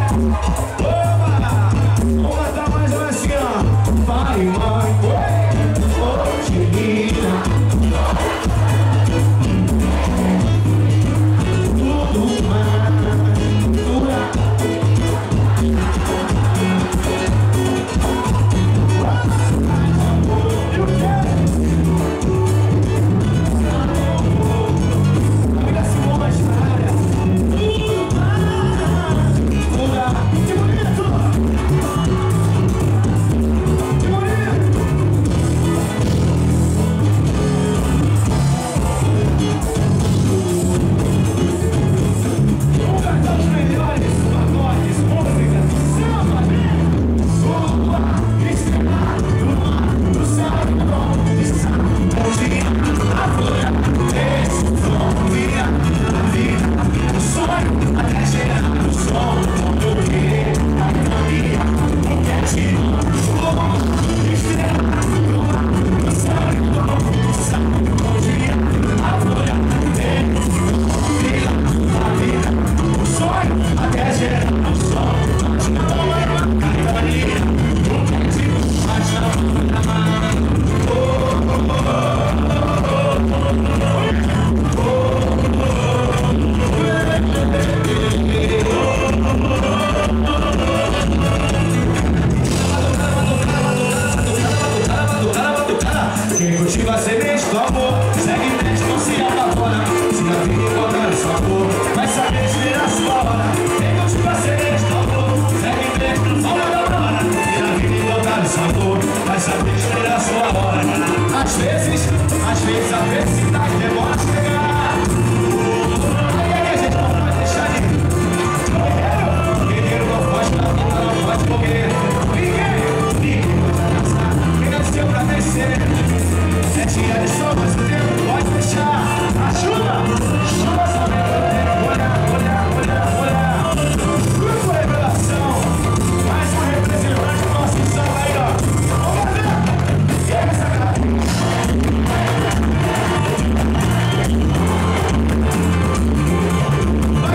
Vamos matar mais uma assim, ó. Vai, mãe, hoje linda. Tudo mais dura. Quem cultiva a semente do amor, segue em frente, não se apavora. Se a vida encontrar o sabor, vai saber esperar a sua hora. Quem cultiva a semente do amor, segue em frente, não se apavora. Se a vida encontrar o sabor, vai saber esperar a sua hora. Às vezes a felicidade demora a chegar. Aí é que a gente não pode deixar de guerreiro não pode dar vida, não pode morrer. Ninguém pode abraçar, quem nasceu pra vencer. 7 anos só, mas o tempo pode fechar. Ajuda! Chuva só olhar. Grupo Revelação. Mais um representante do nosso samba aí, ó. Vamos fazer! E aí, essa cara? Vai,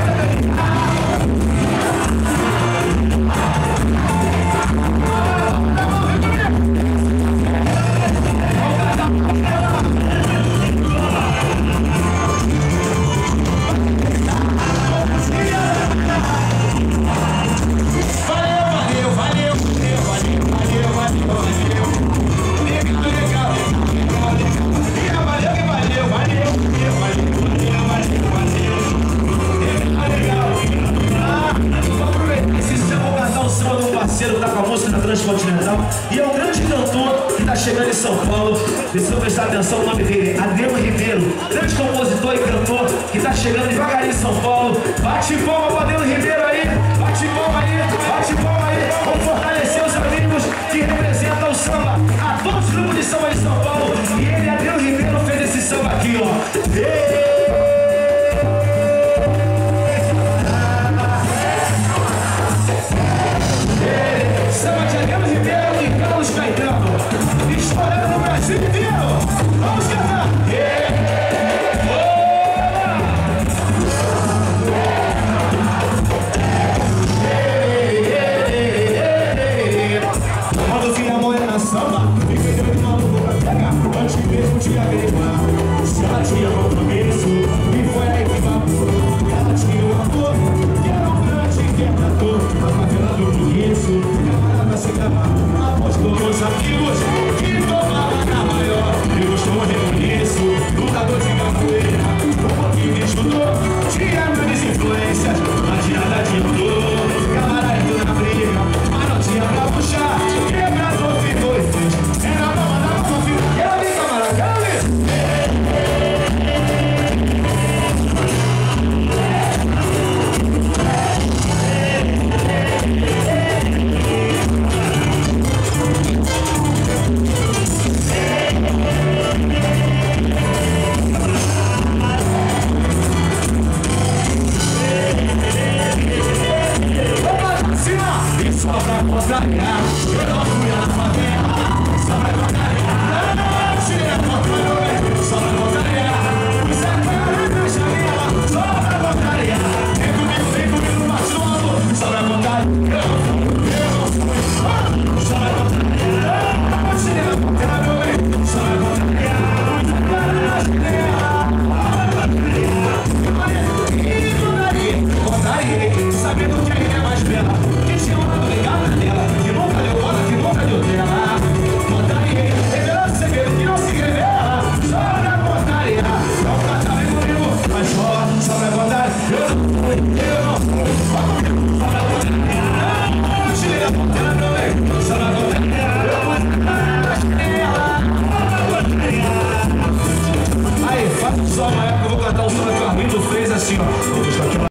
parceiro tá com a música na Transcontinental e é um grande cantor que tá chegando em São Paulo. Precisa prestar atenção no nome dele, Adriano Ribeiro, grande compositor e cantor que tá chegando devagarinho em São Paulo. Bate palma pro Adriano Ribeiro aí, bate palma aí. Vamos fortalecer os amigos que representam o samba a todos os grupos de samba de São Paulo. E ele, Adriano Ribeiro, fez esse samba aqui, ó. Samba de Adriano Ribeiro e Carlos Caetano, estourando no Brasil inteiro. Vamos cantar! Quando vi a mulher na samba, fiquei doido maluco pra pegar. Antes mesmo de averiguar se ela tinha compromisso, e foi aí que babou. Ela tinha um amor que era um grande encantador, a favela do Conheço. Apostou meus amigos que tomava na maior. Eu costumo reconheço, lutador de capoeira. Um pouquinho me estudou, tinha grandes influências, mas nada adiantou. Camarada na briga, mas não tinha pra puxar. Quebrador ficou em frente, era pra mandar pro filho. Quero ali, camarada, quero ali. Só pra contrariar, eu não fui na favela. Só pra contrariar, tira a foto, só pra contrariar. Os sacanas na janela, só pra contrariar. Vem comigo, bate no amor, só pra contrariar. vai.